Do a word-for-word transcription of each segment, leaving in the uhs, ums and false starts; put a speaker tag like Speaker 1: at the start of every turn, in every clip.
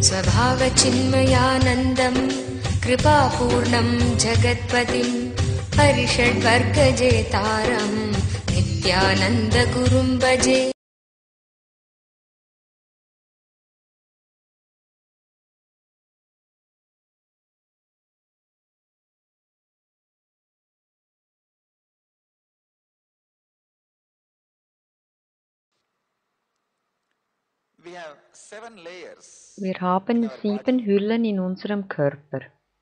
Speaker 1: स्वभावचिन्मयानन्दं कृपापूर्णं जगत्पतिं हरिषड्वर्गजेतारं नित्यानन्दगुरुं भजे.
Speaker 2: Wir haben sieben Hüllen in unserem Körper.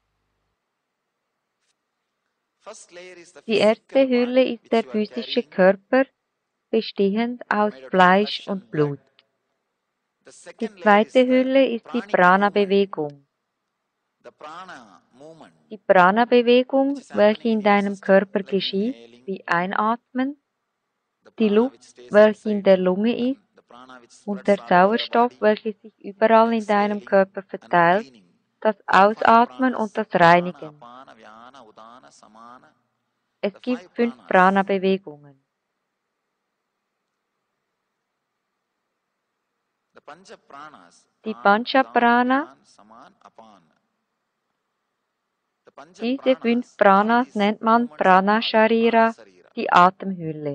Speaker 2: Die erste Hülle ist der physische Körper, bestehend aus Fleisch und Blut. Die zweite Hülle ist die Prana-Bewegung. Die Prana-Bewegung, welche in deinem Körper geschieht, wie Einatmen, die Luft, welche in der Lunge ist, und der Sauerstoff, welcher sich überall in deinem Körper verteilt, das Ausatmen und das Reinigen. Es gibt fünf Prana-Bewegungen. Die Pancha-Prana, diese fünf Pranas nennt man Prana-Sharira, die Atemhülle.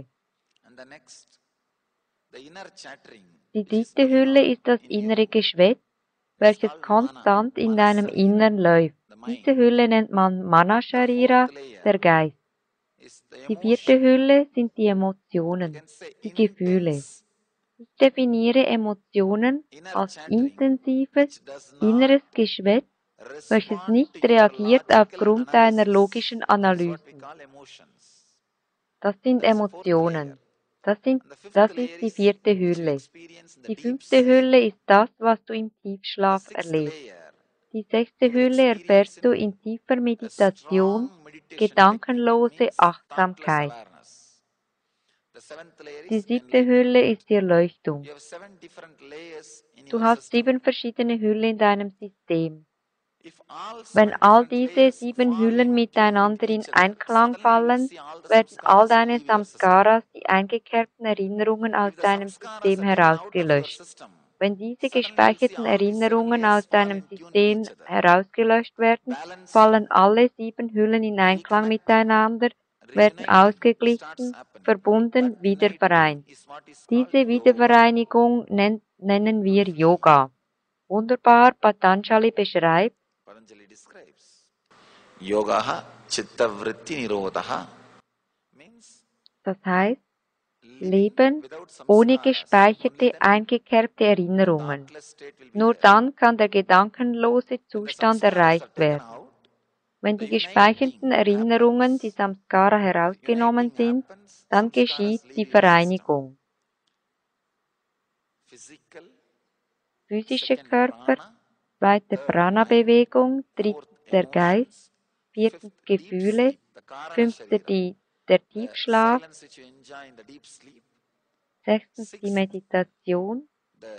Speaker 2: Die dritte Hülle ist das innere Geschwätz, welches konstant in deinem Innern läuft. Diese Hülle nennt man Mana-Sharira, der Geist. Die vierte Hülle sind die Emotionen, die Gefühle. Ich definiere Emotionen als intensives, inneres Geschwätz, welches nicht reagiert aufgrund deiner logischen Analysen. Das sind Emotionen. Das, sind, das ist die vierte Hülle. Die fünfte Hülle ist das, was du im Tiefschlaf erlebst. Die sechste Hülle erfährst du in tiefer Meditation, gedankenlose Achtsamkeit. Die siebte Hülle ist die Erleuchtung. Du hast sieben verschiedene Hüllen in deinem System. Wenn all diese sieben Hüllen miteinander in Einklang fallen, werden all deine Samskaras, die eingekerbten Erinnerungen aus deinem System, herausgelöscht. Wenn diese gespeicherten Erinnerungen aus deinem System herausgelöscht werden, fallen alle sieben Hüllen in Einklang miteinander, werden ausgeglichen, verbunden, wieder vereint. Diese Wiedervereinigung nennen wir Yoga. Wunderbar, Patanjali beschreibt, das heißt, Leben ohne gespeicherte, eingekerbte Erinnerungen. Nur dann kann der gedankenlose Zustand erreicht werden. Wenn die gespeicherten Erinnerungen, die Samskara, herausgenommen sind, dann geschieht die Vereinigung. Physischer Körper, zweite Prana-Bewegung, drittens der Geist, viertens Gefühle, fünftens die, der Tiefschlaf, sechstens die Meditation,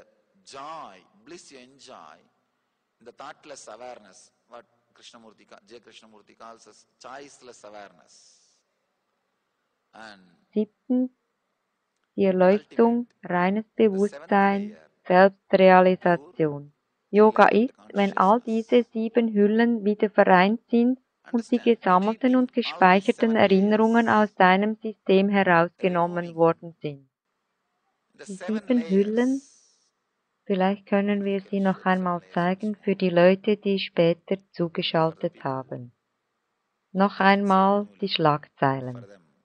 Speaker 2: siebtens die Erleuchtung, reines Bewusstsein, Selbstrealisation. Yoga ist, wenn all diese sieben Hüllen wieder vereint sind und die gesammelten und gespeicherten Erinnerungen aus deinem System herausgenommen worden sind. Die sieben Hüllen, vielleicht können wir sie noch einmal zeigen für die Leute, die später zugeschaltet haben. Noch einmal die Schlagzeilen.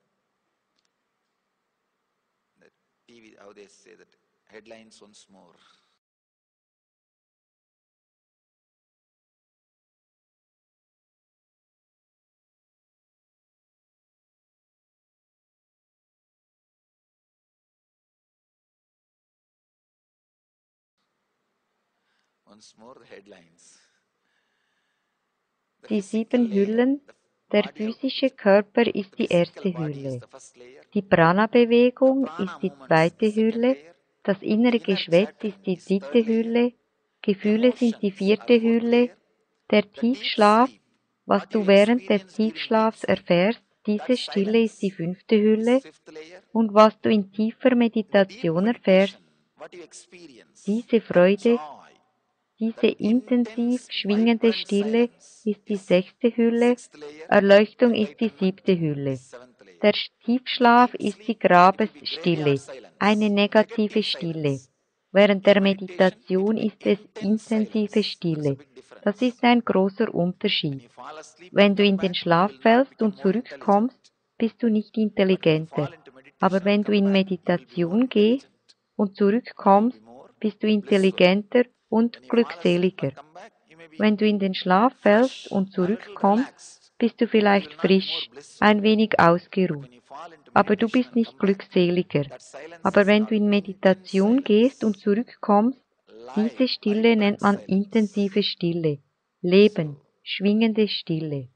Speaker 2: Die sieben Hüllen, der physische Körper ist die erste Hülle. Die Prana-Bewegung ist die zweite Hülle, das innere Geschwätz ist die dritte Hülle, Gefühle sind die vierte Hülle, der Tiefschlaf, was du während des Tiefschlafs erfährst, diese Stille ist die fünfte Hülle, und was du in tiefer Meditation erfährst, diese Freude, Diese intensiv schwingende Stille ist die sechste Hülle, Erleuchtung ist die siebte Hülle. Der Tiefschlaf ist die Grabesstille, eine negative Stille. Während der Meditation ist es intensive Stille. Das ist ein großer Unterschied. Wenn du in den Schlaf fällst und zurückkommst, bist du nicht intelligenter. Aber wenn du in Meditation gehst und zurückkommst, bist du intelligenter und glückseliger. Wenn du in den Schlaf fällst und zurückkommst, bist du vielleicht frisch, ein wenig ausgeruht. Aber du bist nicht glückseliger. Aber wenn du in Meditation gehst und zurückkommst, diese Stille nennt man intensive Stille, Leben, schwingende Stille.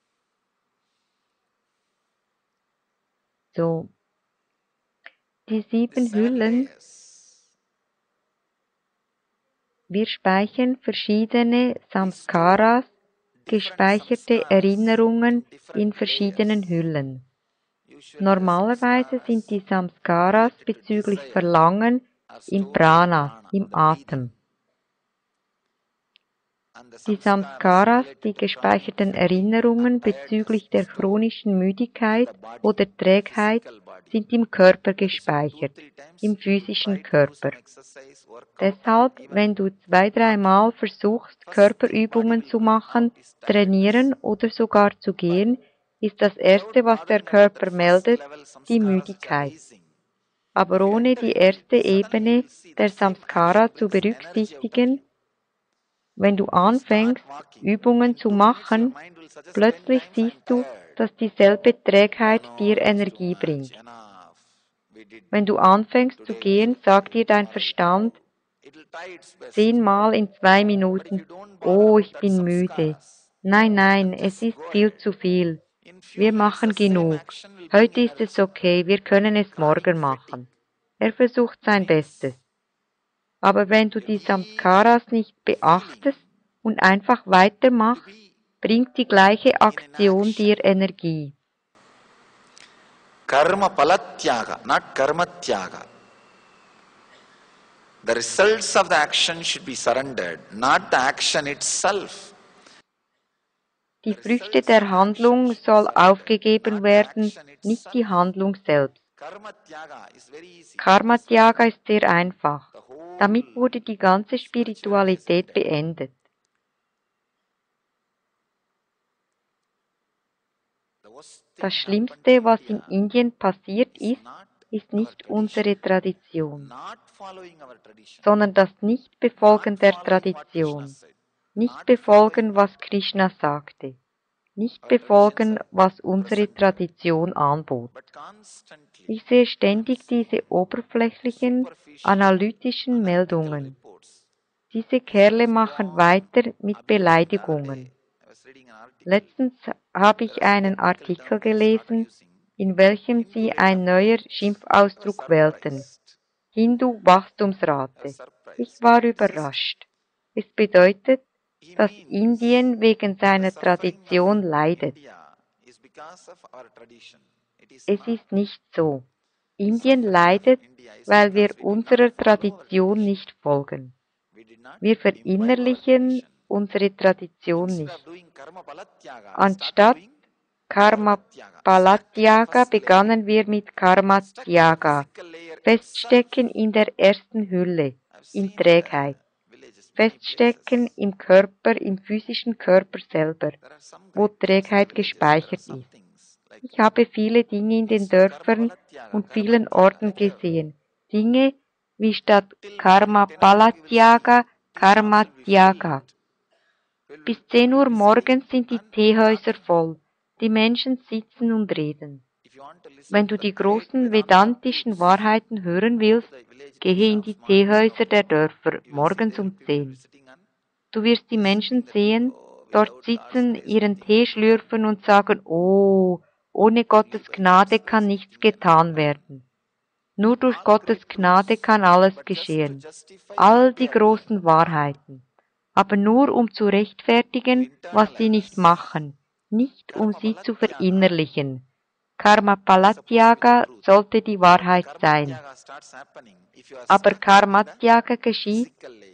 Speaker 2: So, die sieben Hüllen, wir speichern verschiedene Samskaras, gespeicherte Erinnerungen in verschiedenen Hüllen. Normalerweise sind die Samskaras bezüglich Verlangen in Prana, im Atem. Die Samskaras, die gespeicherten Erinnerungen bezüglich der chronischen Müdigkeit oder Trägheit, sind im Körper gespeichert, im physischen Körper. Deshalb, wenn du zwei, dreimal versuchst, Körperübungen zu machen, trainieren oder sogar zu gehen, ist das Erste, was der Körper meldet, die Müdigkeit. Aber ohne die erste Ebene der Samskara zu berücksichtigen, wenn du anfängst, Übungen zu machen, plötzlich siehst du, dass dieselbe Trägheit dir Energie bringt. Wenn du anfängst zu gehen, sagt dir dein Verstand zehnmal in zwei Minuten, oh, ich bin müde. Nein, nein, es ist viel zu viel. Wir machen genug. Heute ist es okay, wir können es morgen machen. Er versucht sein Bestes. Aber wenn du die Samskaras nicht beachtest und einfach weitermachst, bringt die gleiche Aktion dir Energie.
Speaker 3: Karma palatyaga, not karma tyaga. The results of the action should be surrendered, not the action itself.
Speaker 2: Die Früchte der Handlung soll aufgegeben werden, nicht die Handlung selbst. Karma Tyaga ist sehr einfach. Damit wurde die ganze Spiritualität beendet. Das Schlimmste, was in Indien passiert ist, ist nicht unsere Tradition, sondern das Nichtbefolgen der Tradition. Nicht befolgen, was Krishna sagte. Nicht befolgen, was unsere Tradition anbot. Ich sehe ständig diese oberflächlichen, analytischen Meldungen. Diese Kerle machen weiter mit Beleidigungen. Letztens habe ich einen Artikel gelesen, in welchem sie ein neuer Schimpfausdruck wählten. Hindu-Wachstumsrate. Ich war überrascht. Es bedeutet, dass Indien wegen seiner Tradition leidet. Es ist nicht so. Indien leidet, weil wir unserer Tradition nicht folgen. Wir verinnerlichen unsere Tradition nicht. Anstatt Karma Palatyaga begannen wir mit Karma Tyaga, Feststecken in der ersten Hülle, in Trägheit. Feststecken im Körper, im physischen Körper selber, wo Trägheit gespeichert ist. Ich habe viele Dinge in den Dörfern und vielen Orten gesehen. Dinge wie statt Karma Palatyaga, Karma Tyaga. Bis zehn Uhr morgens sind die Teehäuser voll. Die Menschen sitzen und reden. Wenn du die großen vedantischen Wahrheiten hören willst, gehe in die Teehäuser der Dörfer morgens um zehn. Du wirst die Menschen sehen, dort sitzen, ihren Tee schlürfen und sagen, oh, ohne Gottes Gnade kann nichts getan werden. Nur durch Gottes Gnade kann alles geschehen. All die großen Wahrheiten. Aber nur um zu rechtfertigen, was sie nicht machen, nicht um sie zu verinnerlichen. Karma Palatyaga sollte die Wahrheit sein. Aber Karma Tyaga geschieht,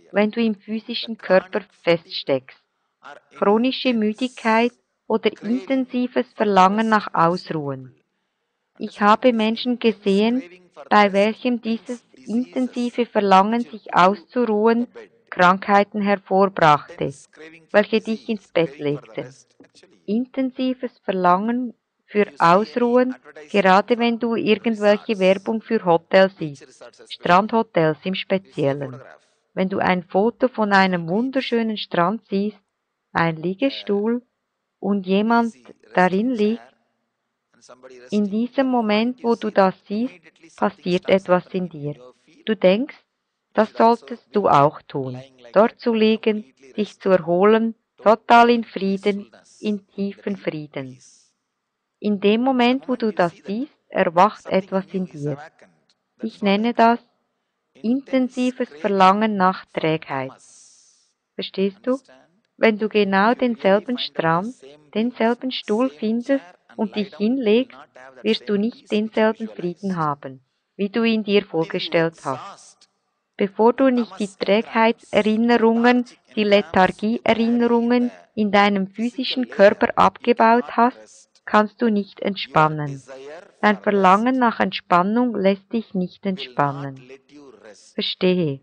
Speaker 2: wenn du im physischen Körper feststeckst. Chronische Müdigkeit oder intensives Verlangen nach Ausruhen. Ich habe Menschen gesehen, bei welchem dieses intensive Verlangen, sich auszuruhen, Krankheiten hervorbrachte, welche dich ins Bett legten. Intensives Verlangen für Ausruhen, gerade wenn du irgendwelche Werbung für Hotels siehst, Strandhotels im Speziellen. Wenn du ein Foto von einem wunderschönen Strand siehst, ein Liegestuhl und jemand darin liegt, in diesem Moment, wo du das siehst, passiert etwas in dir. Du denkst, das solltest du auch tun, dort zu liegen, dich zu erholen, total in Frieden, in tiefen Frieden. In dem Moment, wo du das siehst, erwacht etwas in dir. Ich nenne das intensives Verlangen nach Trägheit. Verstehst du? Wenn du genau denselben Strand, denselben Stuhl findest und dich hinlegst, wirst du nicht denselben Frieden haben, wie du ihn dir vorgestellt hast. Bevor du nicht die Trägheitserinnerungen, die Lethargieerinnerungen in deinem physischen Körper abgebaut hast, kannst du nicht entspannen. Dein Verlangen nach Entspannung lässt dich nicht entspannen. Verstehe.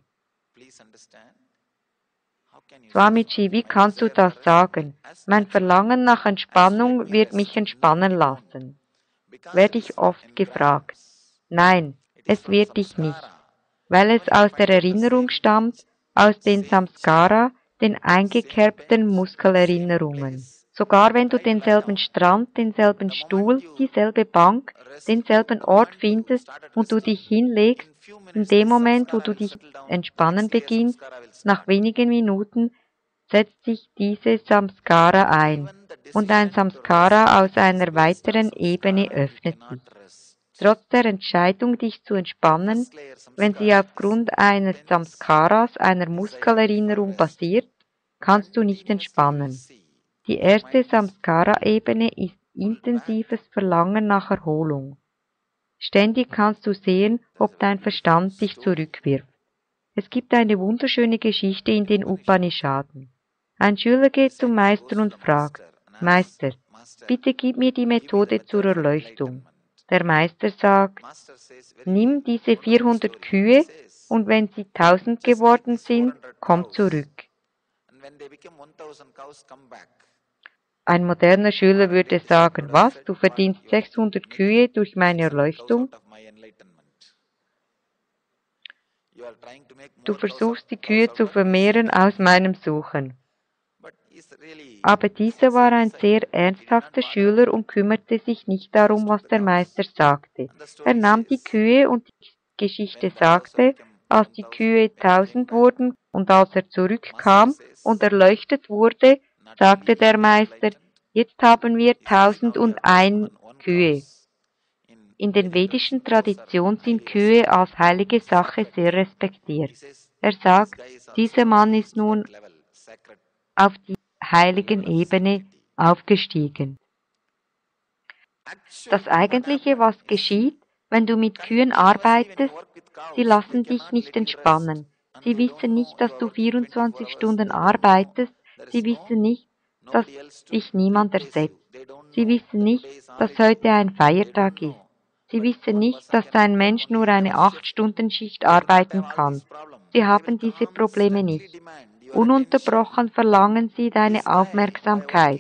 Speaker 2: Swamiji, wie kannst du das sagen? Mein Verlangen nach Entspannung wird mich entspannen lassen. Werde ich oft gefragt. Nein, es wird dich nicht, weil es aus der Erinnerung stammt, aus den Samskara, den eingekerbten Muskelerinnerungen. Sogar wenn du denselben Strand, denselben Stuhl, dieselbe Bank, denselben Ort findest und du dich hinlegst, in dem Moment, wo du dich entspannen beginnst, nach wenigen Minuten setzt sich diese Samskara ein und ein Samskara aus einer weiteren Ebene öffnet sich. Trotz der Entscheidung, dich zu entspannen, wenn sie aufgrund eines Samskaras, einer Muskelerinnerung basiert, kannst du nicht entspannen. Die erste Samskara-Ebene ist intensives Verlangen nach Erholung. Ständig kannst du sehen, ob dein Verstand dich zurückwirft. Es gibt eine wunderschöne Geschichte in den Upanishaden. Ein Schüler geht zum Meister und fragt, Meister, bitte gib mir die Methode zur Erleuchtung. Der Meister sagt, nimm diese vierhundert Kühe und wenn sie tausend geworden sind, komm zurück. Ein moderner Schüler würde sagen, was, du verdienst sechshundert Kühe durch meine Erleuchtung? Du versuchst die Kühe zu vermehren aus meinem Suchen. Aber dieser war ein sehr ernsthafter Schüler und kümmerte sich nicht darum, was der Meister sagte. Er nahm die Kühe und die Geschichte sagte, als die Kühe tausend wurden und als er zurückkam und erleuchtet wurde, sagte der Meister, jetzt haben wir tausend und ein Kühe. In den vedischen Traditionen sind Kühe als heilige Sache sehr respektiert. Er sagt, dieser Mann ist nun auf die heiligen Ebene aufgestiegen. Das Eigentliche, was geschieht, wenn du mit Kühen arbeitest, sie lassen dich nicht entspannen. Sie wissen nicht, dass du vierundzwanzig Stunden arbeitest. Sie wissen nicht, dass dich niemand ersetzt. Sie wissen nicht, dass heute ein Feiertag ist. Sie wissen nicht, dass ein Mensch nur eine acht-Stunden-Schicht arbeiten kann. Sie haben diese Probleme nicht. Ununterbrochen verlangen sie deine Aufmerksamkeit.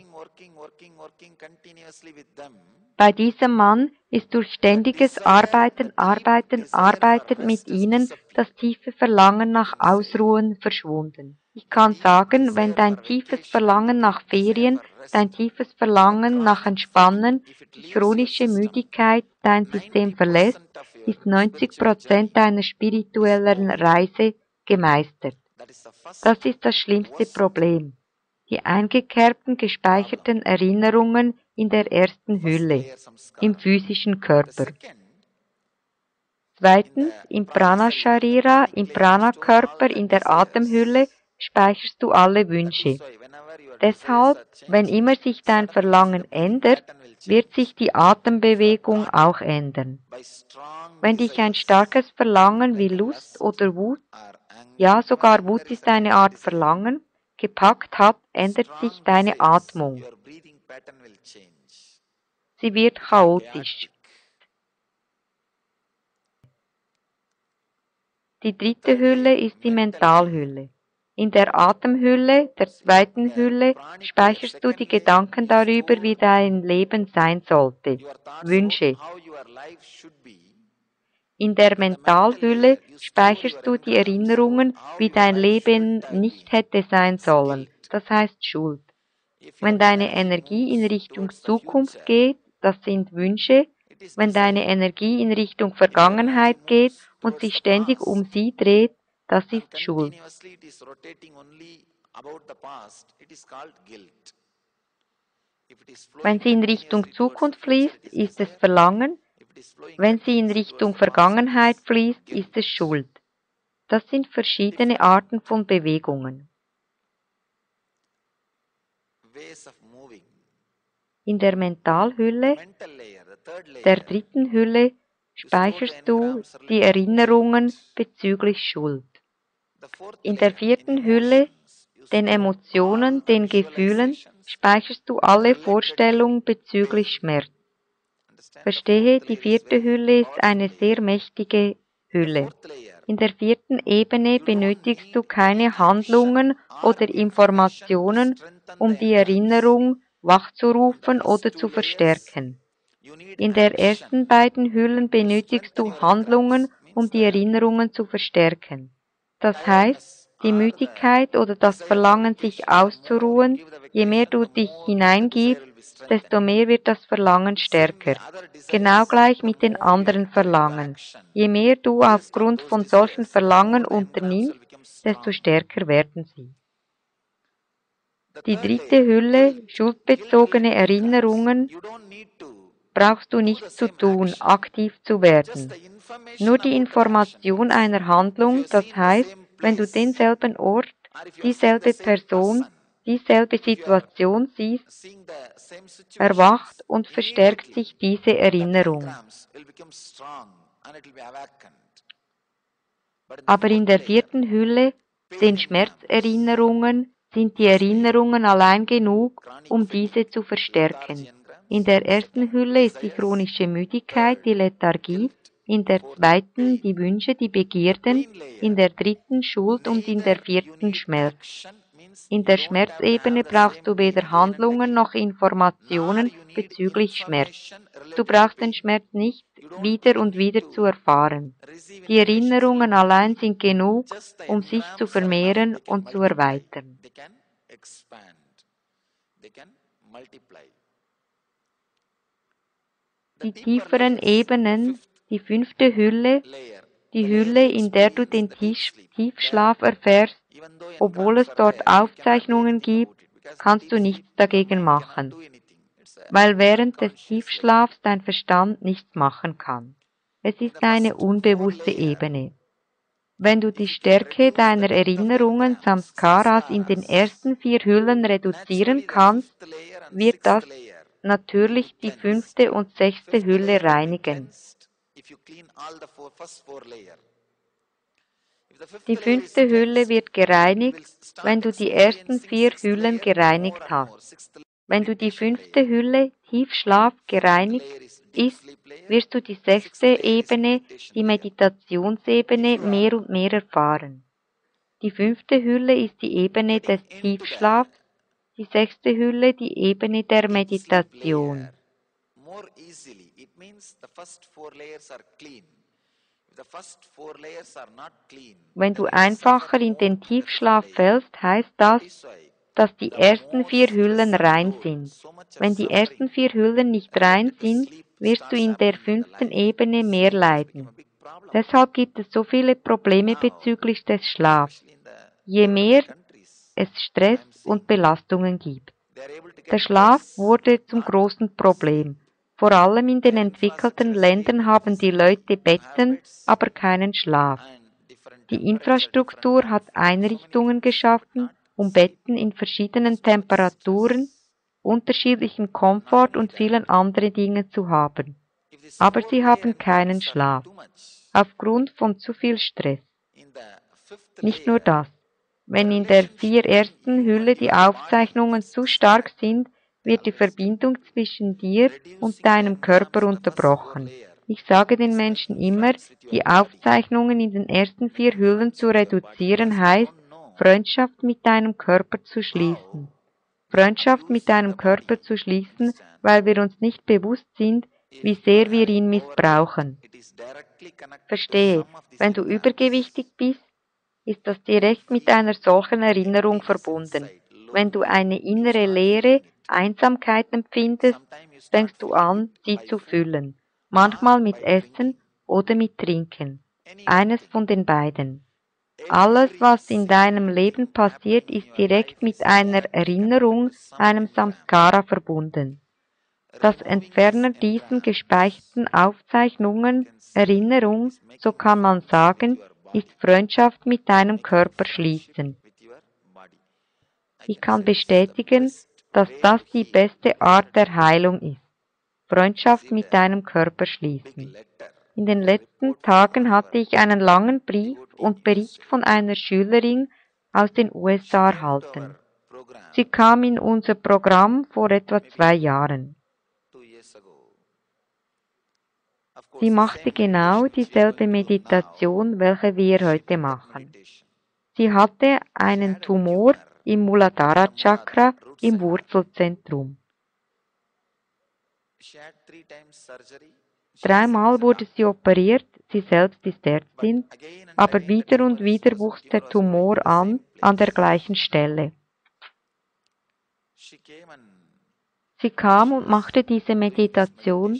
Speaker 2: Bei diesem Mann ist durch ständiges Arbeiten, Arbeiten, Arbeiten mit ihnen das tiefe Verlangen nach Ausruhen verschwunden. Ich kann sagen, wenn dein tiefes Verlangen nach Ferien, dein tiefes Verlangen nach Entspannen, die chronische Müdigkeit dein System verlässt, ist neunzig Prozent deiner spirituellen Reise gemeistert. Das ist das schlimmste Problem. Die eingekerbten, gespeicherten Erinnerungen in der ersten Hülle, im physischen Körper. Zweitens, im Prana-Sharira, im Prana-Körper, in der Atemhülle, speicherst du alle Wünsche. Deshalb, wenn immer sich dein Verlangen ändert, wird sich die Atembewegung auch ändern. Wenn dich ein starkes Verlangen wie Lust oder Wut Ja, sogar Wut ist eine Art Verlangen. Gepackt hat, ändert sich deine Atmung. Sie wird chaotisch. Die dritte Hülle ist die Mentalhülle. In der Atemhülle, der zweiten Hülle, speicherst du die Gedanken darüber, wie dein Leben sein sollte, Wünsche. In der Mentalhülle speicherst du die Erinnerungen, wie dein Leben nicht hätte sein sollen, das heißt Schuld. Wenn deine Energie in Richtung Zukunft geht, das sind Wünsche. Wenn deine Energie in Richtung Vergangenheit geht und sich ständig um sie dreht, das ist Schuld. Wenn sie in Richtung Zukunft fließt, ist es Verlangen. Wenn sie in Richtung Vergangenheit fließt, ist es Schuld. Das sind verschiedene Arten von Bewegungen. In der Mentalhülle, der dritten Hülle, speicherst du die Erinnerungen bezüglich Schuld. In der vierten Hülle, den Emotionen, den Gefühlen, speicherst du alle Vorstellungen bezüglich Schmerz. Verstehe, die vierte Hülle ist eine sehr mächtige Hülle. In der vierten Ebene benötigst du keine Handlungen oder Informationen, um die Erinnerung wachzurufen oder zu verstärken. In der ersten beiden Hüllen benötigst du Handlungen, um die Erinnerungen zu verstärken. Das heißt, die Müdigkeit oder das Verlangen, sich auszuruhen, je mehr du dich hineingibst, desto mehr wird das Verlangen stärker. Genau gleich mit den anderen Verlangen. Je mehr du aufgrund von solchen Verlangen unternimmst, desto stärker werden sie. Die dritte Hülle, schuldbezogene Erinnerungen, brauchst du nichts zu tun, aktiv zu werden. Nur die Information einer Handlung, das heißt, wenn du denselben Ort, dieselbe Person, dieselbe Situation siehst, erwacht und verstärkt sich diese Erinnerung. Aber in der vierten Hülle, den Schmerzerinnerungen, sind die Erinnerungen allein genug, um diese zu verstärken. In der ersten Hülle ist die chronische Müdigkeit, die Lethargie, in der zweiten die Wünsche, die Begierden, in der dritten Schuld und in der vierten Schmerz. In der Schmerzebene brauchst du weder Handlungen noch Informationen bezüglich Schmerz. Du brauchst den Schmerz nicht wieder und wieder zu erfahren. Die Erinnerungen allein sind genug, um sich zu vermehren und zu erweitern. Die tieferen Ebenen, die fünfte Hülle, die Hülle, in der du den Tiefschlaf erfährst, obwohl es dort Aufzeichnungen gibt, kannst du nichts dagegen machen, weil während des Tiefschlafs dein Verstand nichts machen kann. Es ist eine unbewusste Ebene. Wenn du die Stärke deiner Erinnerungen Samskaras in den ersten vier Hüllen reduzieren kannst, wird das natürlich die fünfte und sechste Hülle reinigen. Die fünfte Hülle wird gereinigt, wenn du die ersten vier Hüllen gereinigt hast. Wenn du die fünfte Hülle, Tiefschlaf, gereinigt ist, wirst du die sechste Ebene, die Meditationsebene, mehr und mehr erfahren. Die fünfte Hülle ist die Ebene des Tiefschlafs, die sechste Hülle die Ebene der Meditation. Wenn du einfacher in den Tiefschlaf fällst, heißt das, dass die ersten vier Hüllen rein sind. Wenn die ersten vier Hüllen nicht rein sind, wirst du in der fünften Ebene mehr leiden. Deshalb gibt es so viele Probleme bezüglich des Schlafs, je mehr es Stress und Belastungen gibt. Der Schlaf wurde zum großen Problem. Vor allem in den entwickelten Ländern haben die Leute Betten, aber keinen Schlaf. Die Infrastruktur hat Einrichtungen geschaffen, um Betten in verschiedenen Temperaturen, unterschiedlichen Komfort und vielen anderen Dingen zu haben. Aber sie haben keinen Schlaf, aufgrund von zu viel Stress. Nicht nur das. Wenn in der vier ersten Hülle die Aufzeichnungen zu stark sind, wird die Verbindung zwischen dir und deinem Körper unterbrochen. Ich sage den Menschen immer, die Aufzeichnungen in den ersten vier Hüllen zu reduzieren heißt, Freundschaft mit deinem Körper zu schließen. Freundschaft mit deinem Körper zu schließen, weil wir uns nicht bewusst sind, wie sehr wir ihn missbrauchen. Verstehe, wenn du übergewichtig bist, ist das direkt mit einer solchen Erinnerung verbunden. Wenn du eine innere Leere, Einsamkeit empfindest, fängst du an, sie zu füllen. Manchmal mit Essen oder mit Trinken. Eines von den beiden. Alles, was in deinem Leben passiert, ist direkt mit einer Erinnerung, einem Samskara verbunden. Das Entfernen diesen gespeicherten Aufzeichnungen, Erinnerung, so kann man sagen, ist Freundschaft mit deinem Körper schließen. Ich kann bestätigen, dass das die beste Art der Heilung ist. Freundschaft mit deinem Körper schließen. In den letzten Tagen hatte ich einen langen Brief und Bericht von einer Schülerin aus den U S A erhalten. Sie kam in unser Programm vor etwa zwei Jahren. Sie machte genau dieselbe Meditation, welche wir heute machen. Sie hatte einen Tumor im Muladhara Chakra im Wurzelzentrum. Dreimal wurde sie operiert, sie selbst ist Ärztin, aber wieder und wieder wuchs der Tumor an, an der gleichen Stelle. Sie kam und machte diese Meditation.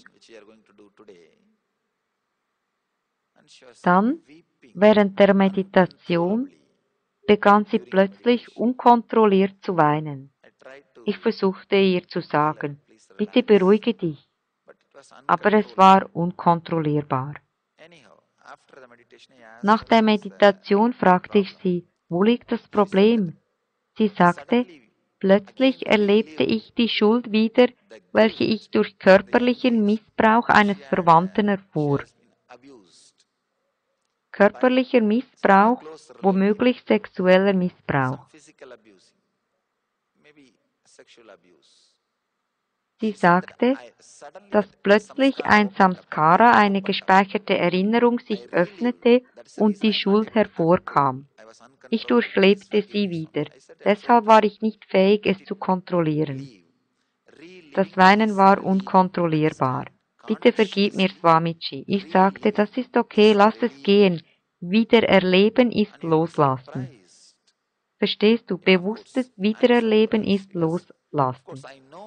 Speaker 2: Dann, während der Meditation, begann sie plötzlich unkontrolliert zu weinen. Ich versuchte ihr zu sagen, bitte beruhige dich, aber es war unkontrollierbar. Nach der Meditation fragte ich sie, wo liegt das Problem? Sie sagte, plötzlich erlebte ich die Schuld wieder, welche ich durch körperlichen Missbrauch eines Verwandten erfuhr. Körperlicher Missbrauch, womöglich sexueller Missbrauch. Sie sagte, dass plötzlich ein Samskara, eine gespeicherte Erinnerung, sich öffnete und die Schuld hervorkam. Ich durchlebte sie wieder, deshalb war ich nicht fähig, es zu kontrollieren. Das Weinen war unkontrollierbar. Bitte vergib mir, Swamiji. Ich sagte, das ist okay, lass es gehen. Wiedererleben ist Loslassen. Verstehst du? Bewusstes Wiedererleben ist Loslassen.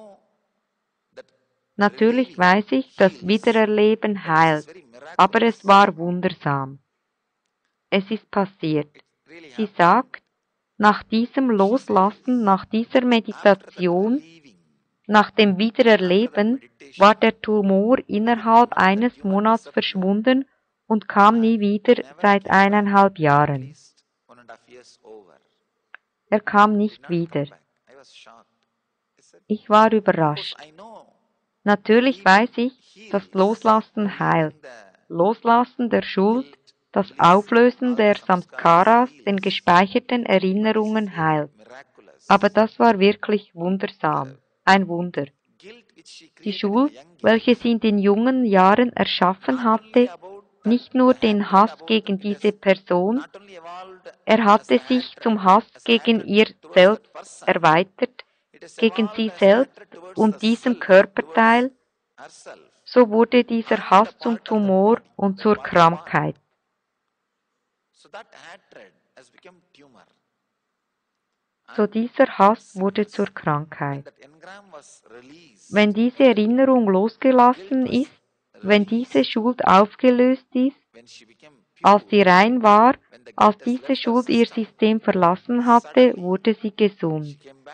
Speaker 2: Natürlich weiß ich, dass Wiedererleben heilt, aber es war wundersam. Es ist passiert. Sie sagt, nach diesem Loslassen, nach dieser Meditation, nach dem Wiedererleben war der Tumor innerhalb eines Monats verschwunden und kam nie wieder seit eineinhalb Jahren. Er kam nicht wieder. Ich war überrascht. Natürlich weiß ich, dass Loslassen heilt. Loslassen der Schuld, das Auflösen der Samskaras, den gespeicherten Erinnerungen heilt. Aber das war wirklich wundersam. Ein Wunder. Die Schuld, welche sie in den jungen Jahren erschaffen hatte, nicht nur den Hass gegen diese Person, er hatte sich zum Hass gegen ihr selbst erweitert, gegen sie selbst und diesen Körperteil, so wurde dieser Hass zum Tumor und zur Krankheit. So dieser Hass wurde zur Krankheit. Wenn diese Erinnerung losgelassen ist, wenn diese Schuld aufgelöst ist, als sie rein war, als diese Schuld ihr System verlassen hatte, wurde sie gesund.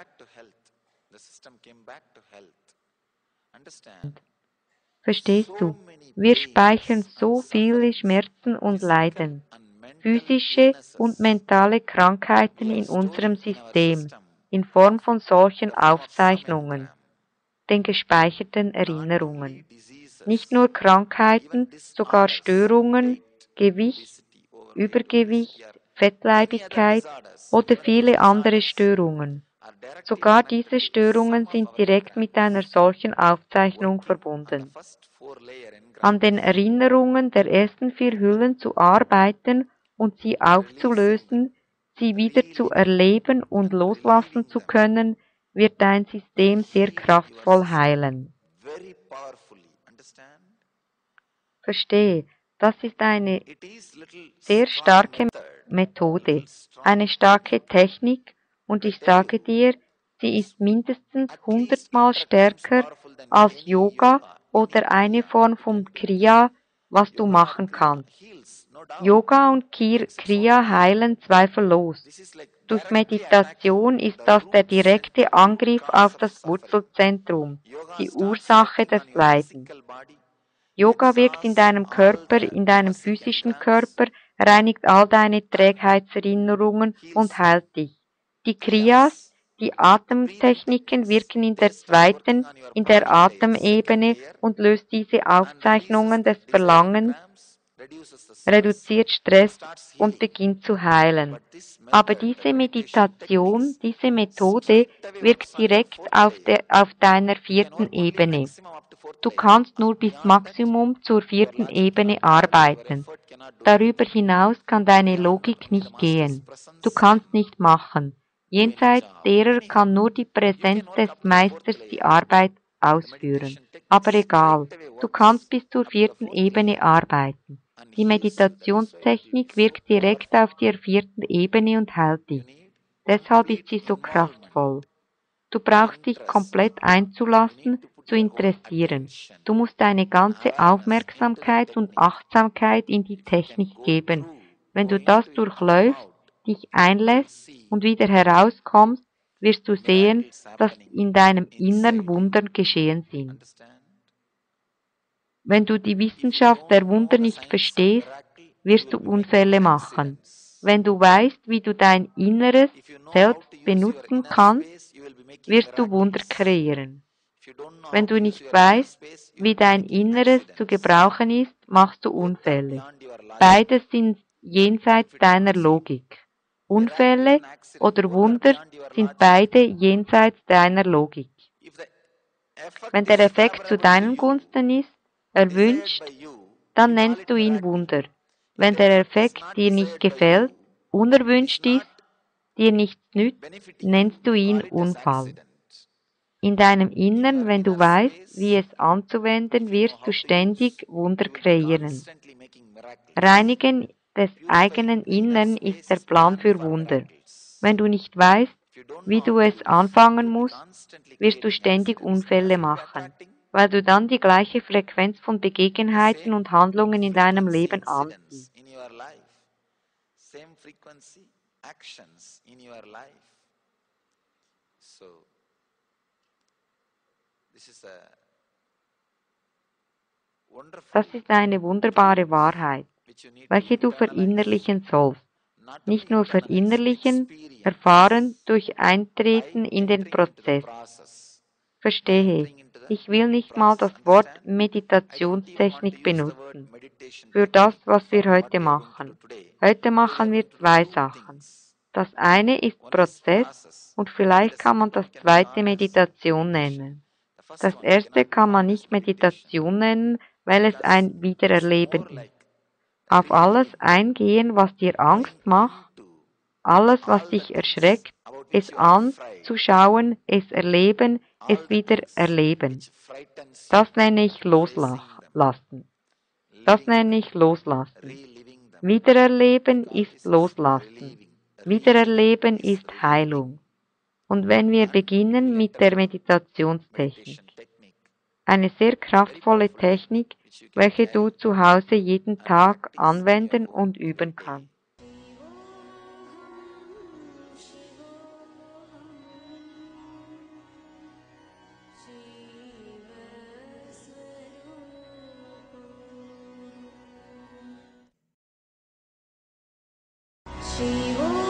Speaker 2: Verstehst du? Wir speichern so viele Schmerzen und Leiden, physische und mentale Krankheiten in unserem System, in Form von solchen Aufzeichnungen, den gespeicherten Erinnerungen. Nicht nur Krankheiten, sogar Störungen, Gewicht, Übergewicht, Fettleibigkeit oder viele andere Störungen. Sogar diese Störungen sind direkt mit einer solchen Aufzeichnung verbunden. An den Erinnerungen der ersten vier Hüllen zu arbeiten und sie aufzulösen, sie wieder zu erleben und loslassen zu können, wird dein System sehr kraftvoll heilen. Verstehe, das ist eine sehr starke Methode, eine starke Technik und ich sage dir, sie ist mindestens hundertmal stärker als Yoga oder eine Form von Kriya, was du machen kannst. Yoga und Kriya heilen zweifellos. Durch Meditation ist das der direkte Angriff auf das Wurzelzentrum, die Ursache des Leidens. Yoga wirkt in deinem Körper, in deinem physischen Körper, reinigt all deine Trägheitserinnerungen und heilt dich. Die Kriyas, die Atemtechniken wirken in der zweiten, in der Atemebene und löst diese Aufzeichnungen des Verlangens, reduziert Stress und beginnt zu heilen. Aber diese Meditation, diese Methode wirkt direkt auf, der, auf deiner vierten Ebene. Du kannst nur bis Maximum zur vierten Ebene arbeiten. Darüber hinaus kann deine Logik nicht gehen. Du kannst nicht machen. Jenseits derer kann nur die Präsenz des Meisters die Arbeit ausführen. Aber egal, du kannst bis zur vierten Ebene arbeiten. Die Meditationstechnik wirkt direkt auf der vierten Ebene und heilt dich. Deshalb ist sie so kraftvoll. Du brauchst dich komplett einzulassen, zu interessieren. Du musst deine ganze Aufmerksamkeit und Achtsamkeit in die Technik geben. Wenn du das durchläufst, dich einlässt und wieder herauskommst, wirst du sehen, dass in deinem Innern Wunder geschehen sind. Wenn du die Wissenschaft der Wunder nicht verstehst, wirst du Unfälle machen. Wenn du weißt, wie du dein Inneres selbst benutzen kannst, wirst du Wunder kreieren. Wenn du nicht weißt, wie dein Inneres zu gebrauchen ist, machst du Unfälle. Beides sind jenseits deiner Logik. Unfälle oder Wunder sind beide jenseits deiner Logik. Wenn der Effekt zu deinen Gunsten ist, erwünscht, dann nennst du ihn Wunder. Wenn der Effekt dir nicht gefällt, unerwünscht ist, dir nichts nützt, nennst du ihn Unfall. In deinem Innern, wenn du weißt, wie es anzuwenden, wirst du ständig Wunder kreieren. Reinigen des eigenen Innern ist der Plan für Wunder. Wenn du nicht weißt, wie du es anfangen musst, wirst du ständig Unfälle machen, weil du dann die gleiche Frequenz von Begebenheiten und Handlungen in deinem Leben anziehst. Das ist eine wunderbare Wahrheit, welche du verinnerlichen sollst. Nicht nur verinnerlichen, erfahren durch Eintreten in den Prozess. Verstehe, ich will nicht mal das Wort Meditationstechnik benutzen, für das, was wir heute machen. Heute machen wir zwei Sachen. Das eine ist Prozess und vielleicht kann man das zweite Meditation nennen. Das erste kann man nicht Meditation nennen, weil es ein Wiedererleben ist. Auf alles eingehen, was dir Angst macht, alles, was dich erschreckt, es anzuschauen, es erleben, es wieder erleben. Das nenne ich Loslassen. Das nenne ich Loslassen. Wiedererleben ist Loslassen. Wiedererleben ist Heilung. Und wenn wir beginnen mit der Meditationstechnik, eine sehr kraftvolle Technik, welche du zu Hause jeden Tag anwenden und üben kannst.
Speaker 1: Shiva.